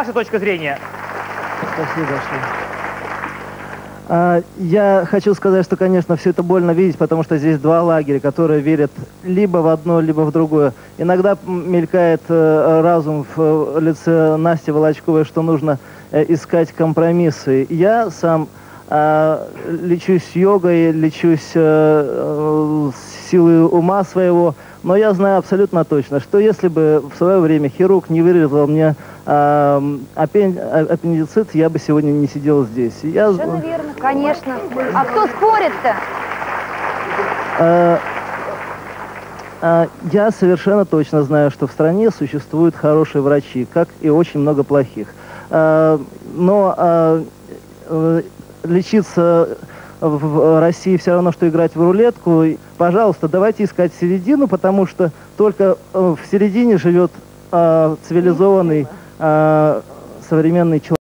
Ваша точка зрения? Спасибо большое. Я хочу сказать, что, конечно, все это больно видеть, потому что здесь два лагеря, которые верят либо в одно, либо в другое. Иногда мелькает разум в лице Насти Волочковой, что нужно искать компромиссы. Я сам лечусь йогой, лечусь силой ума своего, но я знаю абсолютно точно, что если бы в свое время хирург не вырезал мне аппендицит, я бы сегодня не сидел здесь. Совершенно верно, конечно. А кто спорит-то? Я совершенно точно знаю, что в стране существуют хорошие врачи, как и очень много плохих. Но лечиться в России все равно, что играть в рулетку. Пожалуйста, давайте искать середину, потому что только в середине живет цивилизованный современный человек.